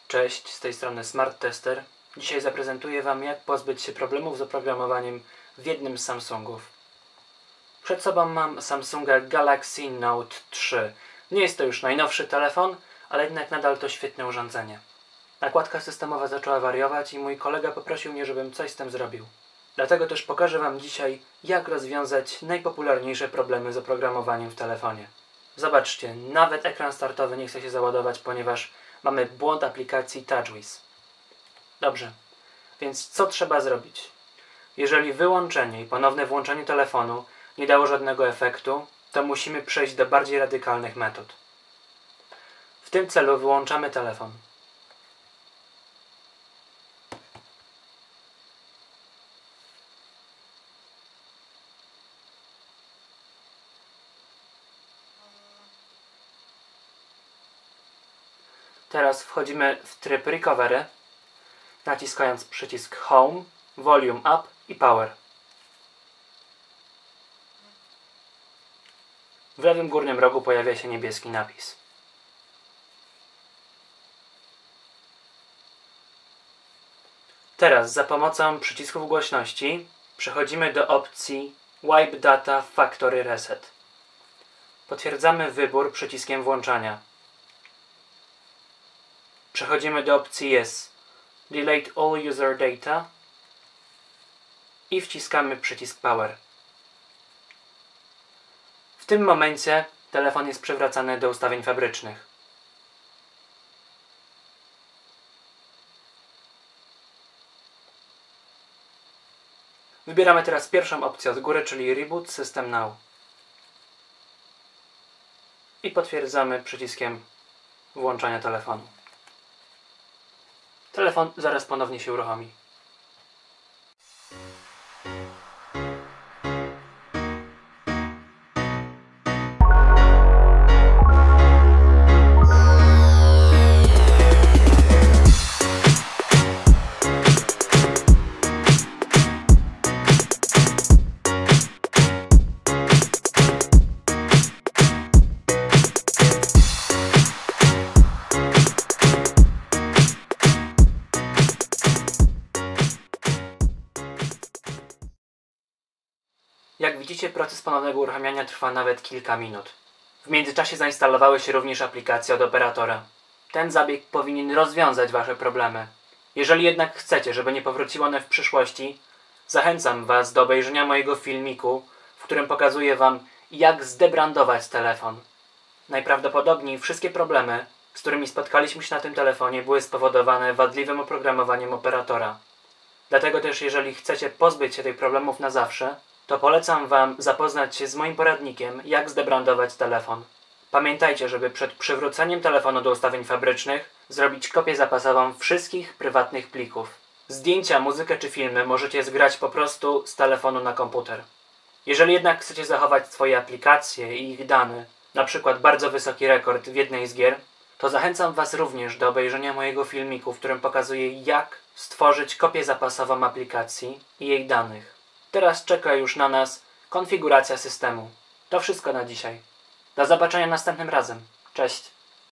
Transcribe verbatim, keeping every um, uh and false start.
Cześć, z tej strony Smart Tester. Dzisiaj zaprezentuję Wam, jak pozbyć się problemów z oprogramowaniem w jednym z Samsungów. Przed sobą mam Samsunga Galaxy Note trzy. Nie jest to już najnowszy telefon, ale jednak nadal to świetne urządzenie. Nakładka systemowa zaczęła wariować i mój kolega poprosił mnie, żebym coś z tym zrobił. Dlatego też pokażę Wam dzisiaj, jak rozwiązać najpopularniejsze problemy z oprogramowaniem w telefonie. Zobaczcie, nawet ekran startowy nie chce się załadować, ponieważ mamy błąd aplikacji TouchWiz. Dobrze, więc co trzeba zrobić? Jeżeli wyłączenie i ponowne włączenie telefonu nie dało żadnego efektu, to musimy przejść do bardziej radykalnych metod. W tym celu wyłączamy telefon. Teraz wchodzimy w tryb Recovery, naciskając przycisk Home, Volume Up i Power. W lewym górnym rogu pojawia się niebieski napis. Teraz za pomocą przycisków głośności przechodzimy do opcji Wipe Data Factory Reset. Potwierdzamy wybór przyciskiem włączania. Przechodzimy do opcji Yes, Delete All User Data i wciskamy przycisk Power. W tym momencie telefon jest przywracany do ustawień fabrycznych. Wybieramy teraz pierwszą opcję od góry, czyli Reboot System Now. I potwierdzamy przyciskiem włączania telefonu. Telefon zaraz ponownie się uruchomi. Jak widzicie, proces ponownego uruchamiania trwa nawet kilka minut. W międzyczasie zainstalowały się również aplikacje od operatora. Ten zabieg powinien rozwiązać Wasze problemy. Jeżeli jednak chcecie, żeby nie powróciły one w przyszłości, zachęcam Was do obejrzenia mojego filmiku, w którym pokazuję Wam, jak zdebrandować telefon. Najprawdopodobniej wszystkie problemy, z którymi spotkaliśmy się na tym telefonie, były spowodowane wadliwym oprogramowaniem operatora. Dlatego też, jeżeli chcecie pozbyć się tych problemów na zawsze, to polecam Wam zapoznać się z moim poradnikiem, jak zdebrandować telefon. Pamiętajcie, żeby przed przywróceniem telefonu do ustawień fabrycznych zrobić kopię zapasową wszystkich prywatnych plików. Zdjęcia, muzykę czy filmy możecie zgrać po prostu z telefonu na komputer. Jeżeli jednak chcecie zachować swoje aplikacje i ich dane, na przykład bardzo wysoki rekord w jednej z gier, to zachęcam Was również do obejrzenia mojego filmiku, w którym pokazuję, jak stworzyć kopię zapasową aplikacji i jej danych. Teraz czeka już na nas konfiguracja systemu. To wszystko na dzisiaj. Do zobaczenia następnym razem. Cześć!